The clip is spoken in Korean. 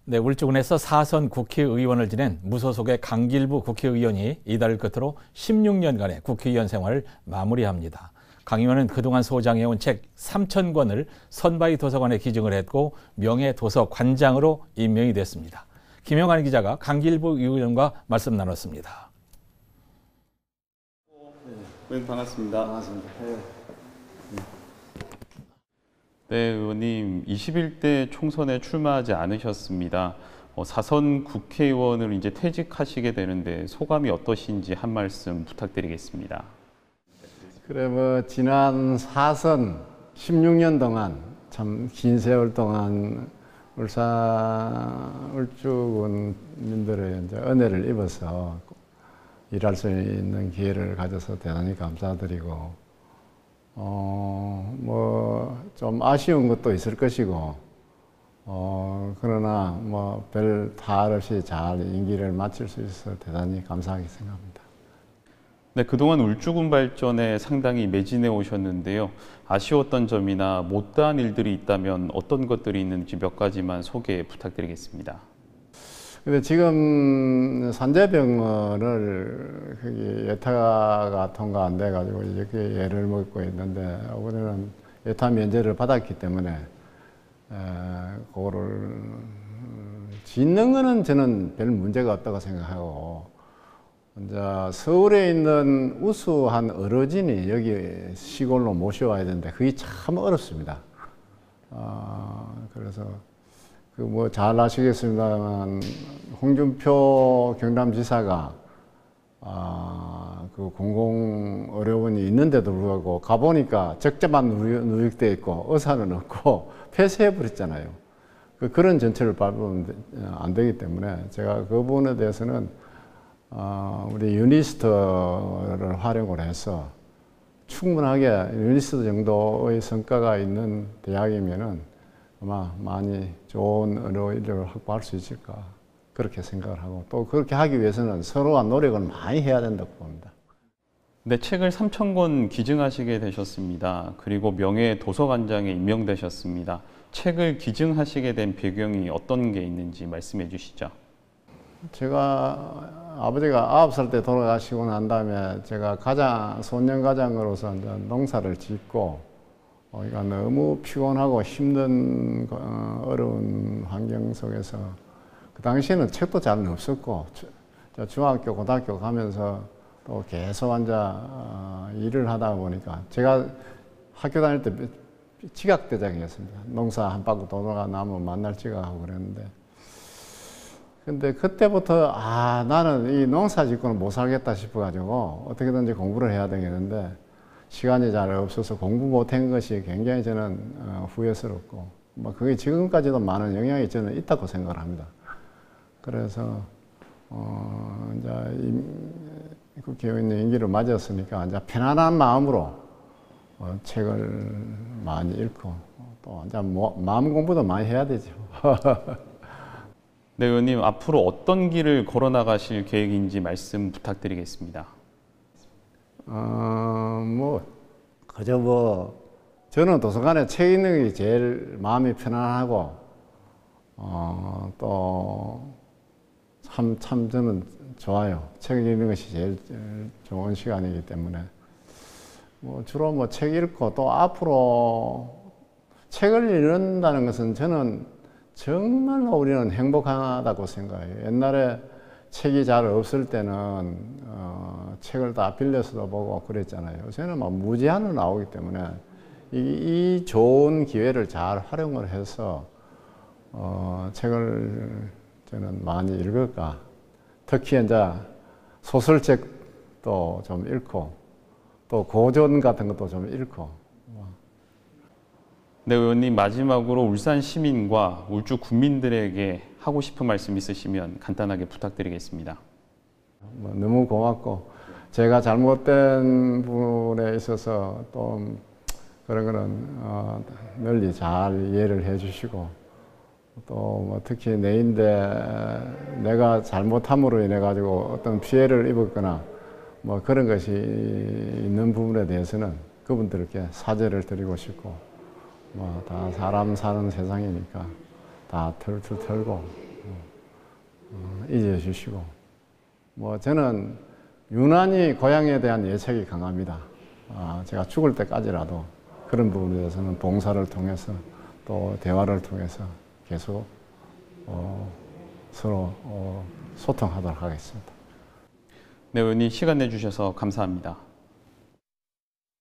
네, 울주군에서 4선 국회의원을 지낸 무소속의 강길부 국회의원이 이달을 끝으로 16년간의 국회의원 생활을 마무리합니다. 강 의원은 그동안 소장해온 책 3,000권을 선바위 도서관에 기증을 했고 명예도서관장으로 임명이 됐습니다. 김영환 기자가 강길부 의원과 말씀 나눴습니다. 네, 반갑습니다. 반갑습니다. 네, 의원님 21대 총선에 출마하지 않으셨습니다. 4선 국회의원을 이제 퇴직하시게 되는데 소감이 어떠신지 한 말씀 부탁드리겠습니다. 그래 지난 4선 16년 동안 참 긴 세월 동안 울주군 민들의 이제 은혜를 입어서 일할 수 있는 기회를 가져서 대단히 감사드리고 좀 아쉬운 것도 있을 것이고 그러나 별 탈 없이 잘 임기를 마칠 수 있어서 대단히 감사하게 생각합니다. 네, 그동안 울주군 발전에 상당히 매진해 오셨는데요. 아쉬웠던 점이나 못다한 일들이 있다면 어떤 것들이 있는지 몇 가지만 소개 부탁드리겠습니다. 근데 지금 산재병원을 거기 예타가 통과 안 돼가지고 이렇게 예를 먹고 있는데 우리는 예타 면제를 받았기 때문에 그거를 짓는 거는 저는 별 문제가 없다고 생각하고 이제 서울에 있는 우수한 어르신이 여기 시골로 모셔와야 되는데 그게 참 어렵습니다. 그래서 잘 아시겠습니다만 홍준표 경남지사가 그 공공의료원이 있는데도 불구하고 가보니까 적자만 누적되어 있고 의사는 없고 폐쇄해버렸잖아요. 그런 전체를 밟으면 안 되기 때문에 제가 그 부분에 대해서는 우리 유니스트를 활용을 해서 충분하게 유니스트 정도의 성과가 있는 대학이면은 아마 많이 좋은 의료 인력을 확보할 수 있을까 그렇게 생각을 하고 또 그렇게 하기 위해서는 서로가 노력을 많이 해야 된다고 봅니다. 네, 책을 3,000권 기증하시게 되셨습니다. 그리고 명예도서관장에 임명되셨습니다. 책을 기증하시게 된 배경이 어떤 게 있는지 말씀해 주시죠. 제가 아버지가 9살 때 돌아가시고 난 다음에 제가 소년가장으로서 이제 농사를 짓고 그러니까 너무 피곤하고 힘든 어려운 환경 속에서 그 당시에는 책도 잘 없었고 중학교, 고등학교 가면서 또 계속 일을 하다 보니까 제가 학교 다닐 때 지각대장이었습니다. 농사 한 바퀴 돌아가 나면 만날 지각하고 그랬는데 근데 그때부터 나는 이 농사 짓고는 못 살겠다 싶어가지고 어떻게든지 공부를 해야 되겠는데 시간이 잘 없어서 공부 못한 것이 굉장히 저는 후회스럽고 그게 지금까지도 많은 영향이 저는 있다고 생각을 합니다. 그래서 이제 국회의원 임기를 맞았으니까 이제 편안한 마음으로 책을 많이 읽고 또 이제 마음 공부도 많이 해야 되죠. 네, 의원님 앞으로 어떤 길을 걸어 나가실 계획인지 말씀 부탁드리겠습니다. 저는 도서관에 책 읽는 게 제일 마음이 편안하고, 참 저는 좋아요. 책 읽는 것이 제일 좋은 시간이기 때문에. 주로 책 읽고 또 앞으로 책을 읽는다는 것은 저는 정말로 우리는 행복하다고 생각해요. 옛날에 책이 잘 없을 때는 책을 다 빌려서도 보고 그랬잖아요. 요새는 무제한으로 나오기 때문에 이 좋은 기회를 잘 활용을 해서 책을 저는 많이 읽을까. 특히 이제 소설책도 좀 읽고 또 고전 같은 것도 좀 읽고. 네, 의원님 마지막으로 울산 시민과 울주 국민들에게 하고 싶은 말씀 있으시면 간단하게 부탁드리겠습니다. 너무 고맙고 제가 잘못된 부분에 있어서 또 그런 거는 널리 잘 이해를 해주시고 또 특히 내인데 내가 잘못함으로 인해 가지고 어떤 피해를 입었거나 그런 것이 있는 부분에 대해서는 그분들께 사죄를 드리고 싶고 다 사람 사는 세상이니까 다 털털 털고 잊어주시고, 저는 유난히 고향에 대한 애착이 강합니다. 제가 죽을 때까지라도 그런 부분에 대해서는 봉사를 통해서 또 대화를 통해서 계속 서로 소통하도록 하겠습니다. 네, 의원님 시간 내주셔서 감사합니다.